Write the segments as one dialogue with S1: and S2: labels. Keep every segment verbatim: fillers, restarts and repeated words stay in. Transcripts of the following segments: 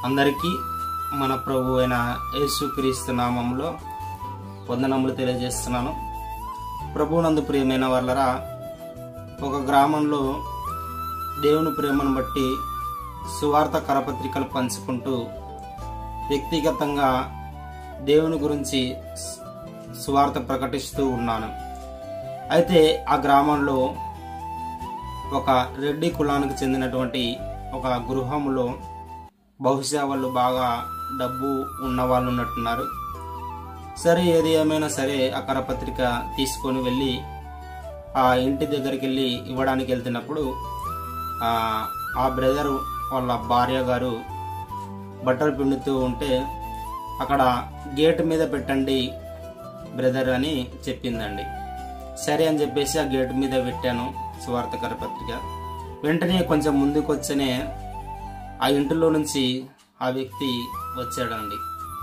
S1: అందరికీ మన ప్రభు అయిన యేసుక్రీస్తు నామములో వందనములు తెలియజేస్తున్నాను. ప్రభువునందు ప్రియమైన వాళ్ళరా, ఒక గ్రామంలో దేవుని ప్రేమను బట్టి సువార్త కరపత్రికలు పంచుకుంటూ వ్యక్తిగతంగా దేవుని గురించి సువార్త ప్రకటిస్తూ ఉన్నాను. అయితే ఆ గ్రామంలో ఒక రెడ్డి కులానికి చెందినటువంటి ఒక గృహంలో బహుశా వాళ్ళు బాగా డబ్బు ఉన్న వాళ్ళు ఉన్నట్టున్నారు. సరే, ఏది ఏమైనా సరే ఆ కరపత్రిక తీసుకొని వెళ్ళి ఆ ఇంటి దగ్గరికి వెళ్ళి ఇవ్వడానికి వెళ్తున్నప్పుడు ఆ బ్రదరు వాళ్ళ భార్య గారు బట్టలు పిండుతూ ఉంటే అక్కడ గేట్ మీద పెట్టండి బ్రదర్ అని చెప్పిందండి. సరే అని చెప్పేసి ఆ గేట్ మీద పెట్టాను సువార్త కరపత్రిక. వెంటనే కొంచెం ముందుకు వచ్చనే ఆ ఇంటిలో నుంచి ఆ వ్యక్తి వచ్చాడండి.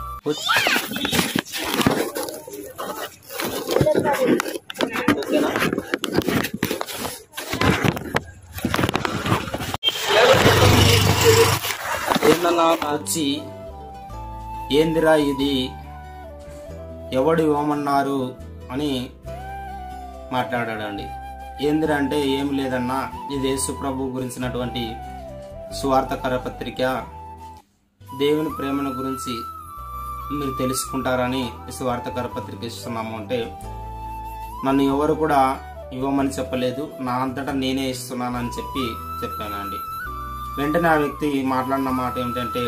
S1: ఏందన్నా వచ్చి, ఏందిరా ఇది, ఎవడు ఇవ్వమన్నారు అని మాట్లాడాడండి. ఏందిరా అంటే, ఏమి లేదన్నా, ఇది యేసు ప్రభు గురించినటువంటి సువార్త కరపత్రిక, దేవుని ప్రేమను గురించి మీరు తెలుసుకుంటారని సువార్త కరపత్రిక ఇస్తున్నాము అంటే, నన్ను ఎవరు కూడా ఇవ్వమని చెప్పలేదు, నా అంతటా నేనే ఇస్తున్నానని చెప్పి చెప్పానండి. వెంటనే ఆ వ్యక్తి మాట్లాడిన మాట ఏమిటంటే,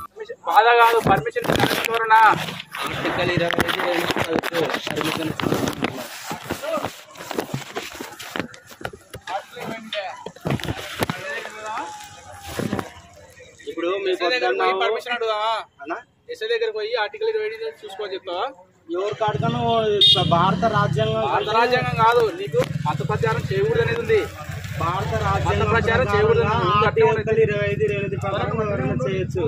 S1: ఇప్పుడు
S2: పర్మిషన్ అడుగుదా ఎస్ఐ దగ్గర పోయి ఆర్టికల్ ఇరవై చూసుకో చెప్తావా?
S1: ఎవరు కాడుకను భారత రాజ్యాంగం
S2: భారత రాజ్యాంగం కాదు, నీకు మత ప్రచారం చేయకూడదు అనేది ఉంది.
S1: భారత రాజ్యాంగం
S2: ప్రచారం చేయకూడదు
S1: చేయొచ్చు.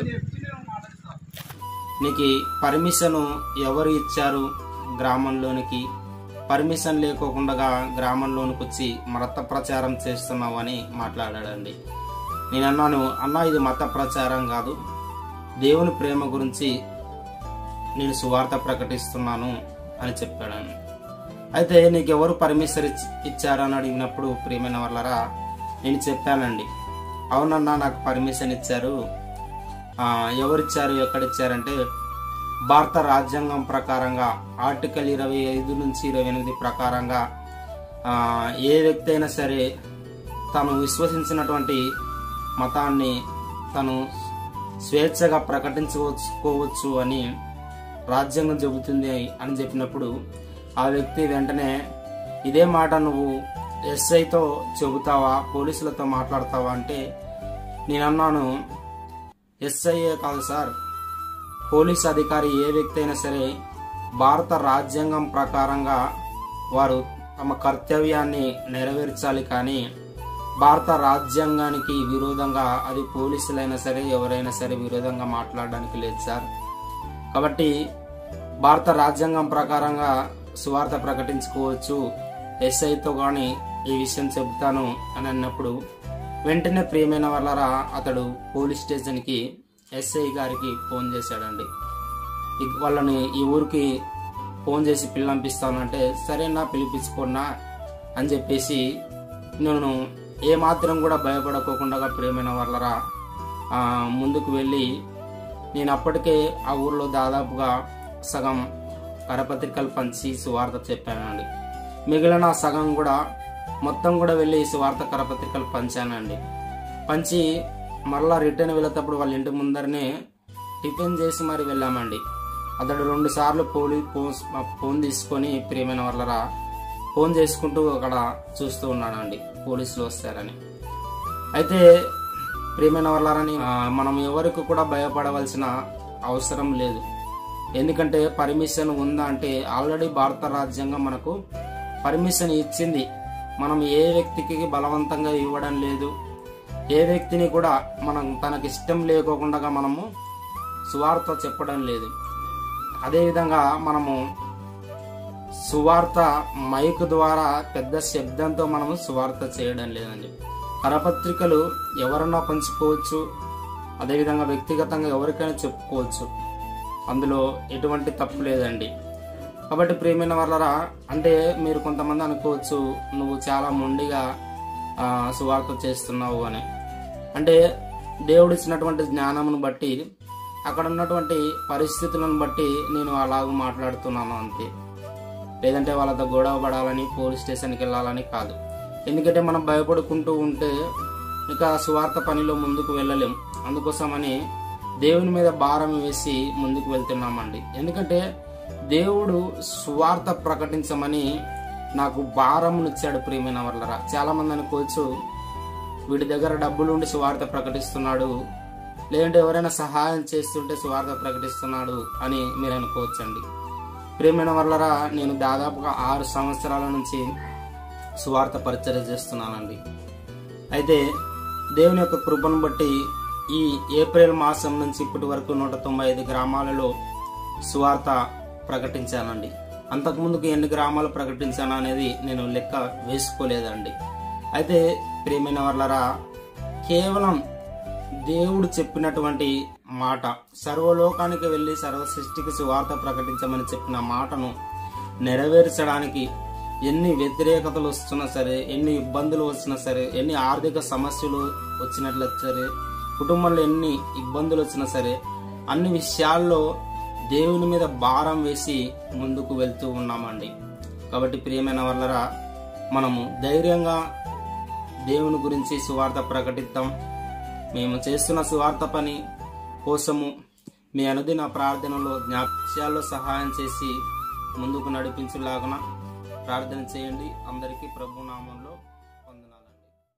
S1: నీకు పర్మిషన్ ఎవరు ఇచ్చారు? గ్రామంలోనికి పర్మిషన్ లేకోకుండా గ్రామంలోనికి వచ్చి మత ప్రచారం చేస్తున్నావు అని మాట్లాడాడండి. నేను అన్నాను, అన్నా ఇది మత ప్రచారం కాదు, దేవుని ప్రేమ గురించి నేను సువార్త ప్రకటిస్తున్నాను అని చెప్పాడు. అయితే నీకెవరు పర్మిషన్ ఇచ్చారు అని అడిగినప్పుడు, ప్రియమైన వాళ్ళరా, నేను చెప్పానండి, అవునన్నా నాకు పర్మిషన్ ఇచ్చారు. ఎవరిచ్చారు, ఎక్కడిచ్చారంటే, భారత రాజ్యాంగం ప్రకారంగా ఆర్టికల్ ఇరవై ఐదు నుంచి ఇరవై ఎనిమిది ప్రకారంగా ఏ వ్యక్తి అయినా సరే తను విశ్వసించినటువంటి మతాన్ని తను స్వేచ్ఛగా ప్రకటించుకోవచ్చు అని రాజ్యాంగం చెబుతుంది అని చెప్పినప్పుడు ఆ వ్యక్తి వెంటనే, ఇదే మాట నువ్వు ఎస్ఐతో చెబుతావా, పోలీసులతో మాట్లాడతావా అంటే, నేను అన్నాను, ఎస్ఐఏ కాదు సార్, పోలీస్ అధికారి ఏ వ్యక్తి అయినా సరే భారత రాజ్యాంగం ప్రకారంగా వారు తమ కర్తవ్యాన్ని నెరవేర్చాలి, కానీ భారత రాజ్యాంగానికి విరోధంగా అది పోలీసులైనా సరే ఎవరైనా సరే విరోధంగా మాట్లాడడానికి లేదు సార్. కాబట్టి భారత రాజ్యాంగం ప్రకారంగా సువార్త ప్రకటించుకోవచ్చు, ఎస్ఐతో కానీ ఈ విషయం చెబుతాను అని అన్నప్పుడు వెంటనే ప్రియమైన వాళ్ళరా అతడు పోలీస్ స్టేషన్కి ఎస్ఐ గారికి ఫోన్ చేశాడండి. వాళ్ళని ఈ ఊరికి ఫోన్ చేసి పిల్లంపిస్తానంటే, సరేనా పిలిపించుకున్నా అని చెప్పేసి నేను ఏమాత్రం కూడా భయపడకోకుండా ప్రియమైన వాళ్ళరా ముందుకు వెళ్ళి, నేను అప్పటికే ఆ ఊర్లో దాదాపుగా సగం కరపత్రికలు పంచి సువార్త చెప్పానండి. మిగిలిన సగం కూడా మొత్తం కూడా వెళ్ళి సువార్త కరపత్రికలు పంచానండి. పంచి మరలా రిటర్న్ వెళ్ళేటప్పుడు వాళ్ళ ఇంటి ముందరనే టిఫిన్ చేసి మరి వెళ్ళామండి. అతడు రెండు సార్లు పోలీస్ ఫోన్ తీసుకొని ప్రియమైన వాళ్ళరా ఫోన్ చేసుకుంటూ అక్కడ చూస్తూ ఉన్నాడండి పోలీసులు వస్తారని. అయితే ప్రియమైన వాళ్ళని మనం ఎవరికి కూడా భయపడవలసిన అవసరం లేదు. ఎందుకంటే పర్మిషన్ ఉందా అంటే, ఆల్రెడీ భారత రాజ్యాంగం మనకు పర్మిషన్ ఇచ్చింది. మనం ఏ వ్యక్తికి బలవంతంగా ఇవ్వడం లేదు, ఏ వ్యక్తిని కూడా మనం తనకి ఇష్టం లేకోకుండా మనము సువార్త చెప్పడం లేదు. అదేవిధంగా మనము సువార్త మైక్ ద్వారా పెద్ద శబ్దంతో మనము సువార్త చేయడం లేదండి. కరపత్రికలు ఎవరన్నా పంచుకోవచ్చు, అదేవిధంగా వ్యక్తిగతంగా ఎవరికైనా చెప్పుకోవచ్చు, అందులో ఎటువంటి తప్పు లేదండి. కాబట్టి ప్రియమైన వాళ్ళరా, అంటే మీరు కొంతమంది అనుకోవచ్చు నువ్వు చాలా మొండిగా సువార్త చేస్తున్నావు అని. అంటే దేవుడు ఇచ్చినటువంటి జ్ఞానమును బట్టి, అక్కడ ఉన్నటువంటి పరిస్థితులను బట్టి నేను అలాగ మాట్లాడుతున్నాను అంతే. లేదంటే వాళ్ళతో గొడవ పడాలని, పోలీస్ స్టేషన్కి వెళ్ళాలని కాదు. ఎందుకంటే మనం భయపడుకుంటూ ఉంటే ఇక సువార్త పనిలో ముందుకు వెళ్ళలేం. అందుకోసమని దేవుని మీద భారం వేసి ముందుకు వెళ్తున్నామండి. ఎందుకంటే దేవుడు సువార్త ప్రకటించమని నాకు భారమునిచ్చాడు ప్రియమైన వాళ్ళరా. చాలా మంది అనుకోవచ్చు వీడి దగ్గర డబ్బులు ఉండి సువార్త ప్రకటిస్తున్నాడు, లేదంటే ఎవరైనా సహాయం చేస్తుంటే సువార్త ప్రకటిస్తున్నాడు అని మీరు అనుకోవచ్చండి. ప్రియమైన వాళ్ళరా, నేను దాదాపుగా ఆరు సంవత్సరాల నుంచి సువార్త పరిచర్య చేస్తున్నానండి. అయితే దేవుని యొక్క కృపను బట్టి ఈ ఏప్రిల్ మాసం నుంచి ఇప్పటి వరకు నూట తొంభై ఐదు గ్రామాలలో సువార్త ప్రకటించానండి. అంతకుముందుకు ఎన్ని గ్రామాలు ప్రకటించాను అనేది నేను లెక్క వేసుకోలేదండి. అయితే ప్రియమైన వాళ్ళరా, కేవలం దేవుడు చెప్పినటువంటి మాట, సర్వలోకానికి వెళ్ళి సర్వ సృష్టికి సువార్త ప్రకటించమని చెప్పిన మాటను నెరవేర్చడానికి ఎన్ని వ్యతిరేకతలు వస్తున్నా సరే, ఎన్ని ఇబ్బందులు వచ్చినా సరే, ఎన్ని ఆర్థిక సమస్యలు వచ్చినట్లు సరే, కుటుంబంలో ఎన్ని ఇబ్బందులు వచ్చినా సరే, అన్ని విషయాల్లో దేవుని మీద భారం వేసి ముందుకు వెళ్తూ ఉన్నామండి. కాబట్టి ప్రియమైన వాళ్ళరా, మనము ధైర్యంగా దేవుని గురించి సువార్త ప్రకటిద్దాం. మేము చేస్తున్న సువార్త పని కోసము మీ అనుదిన ప్రార్థనలో జ్ఞాపకాల్లో సహాయం చేసి ముందుకు నడిపించులాగున ప్రార్థన చేయండి. అందరికీ ప్రభు నామంలో